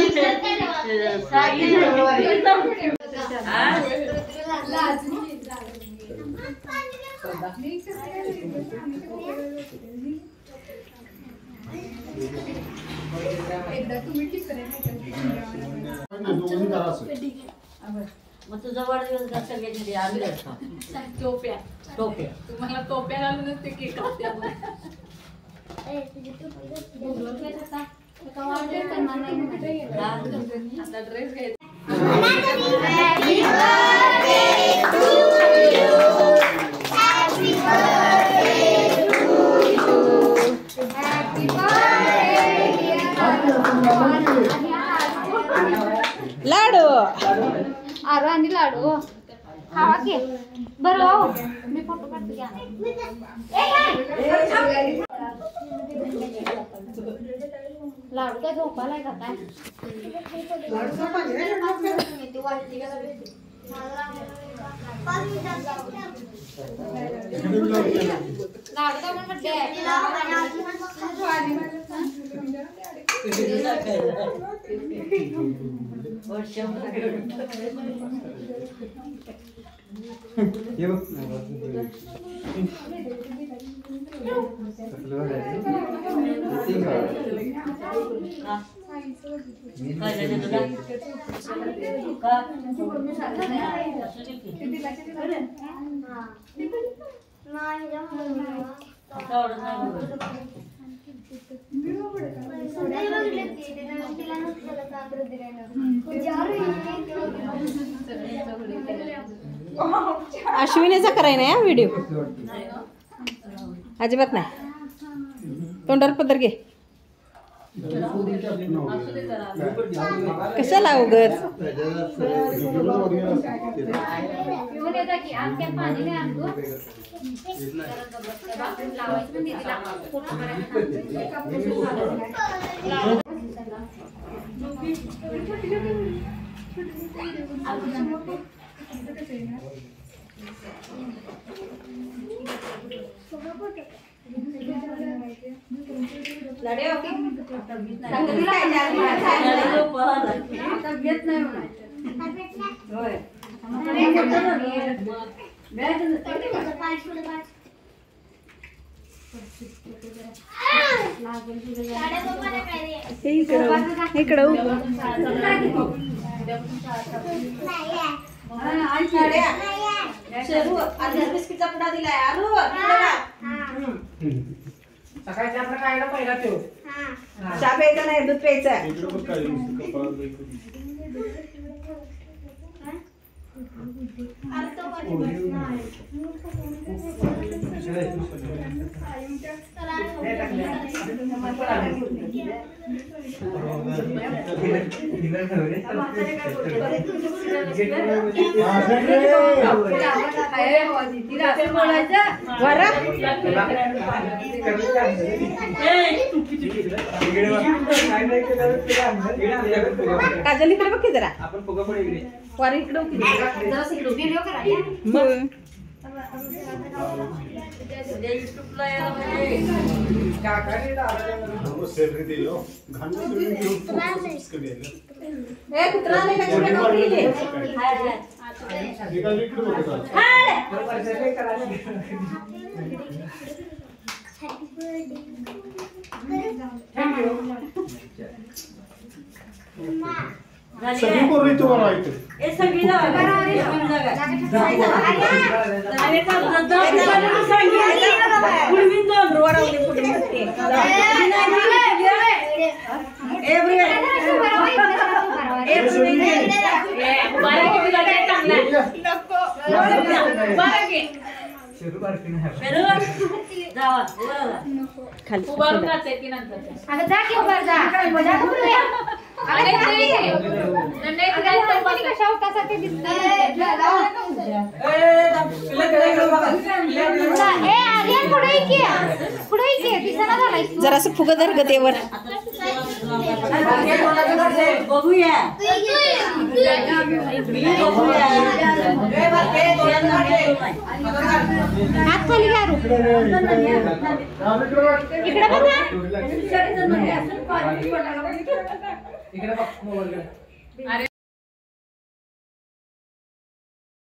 मग तुझा वाढदिवस कसा गेली आम्ही टोप्या टोप्या तुम्हाला टोप्या घालूनच ते केक असते आता ड्रेस घ्यायचा लाडू आरो आणि लाडू खावा की बरं हो मी फोटो काढते घ्या लाडू काय झोपालाय का काय लाडू काय म्हणते अश्विनीचा कराय नाही व्हिडिओ अजिबात नाही तोंडावर पदर घे कशाला उगत इकडं बिस्किटचा पुडा दिलाय सकाळी आपलं खायला पहिला ठेव चहा प्यायचा नाही दूध प्यायचं काजल इकडे बघ की जरा आपण फुगा पण इकडे वर इकडे व्हिडिओ करा सगळी पोरं इथं बरं ऐकते हे सगळी जरासं फुग धर ग देवर बघूया हात खाली घ्या इकडे बघा इकडे बघ मोबाईल. अरे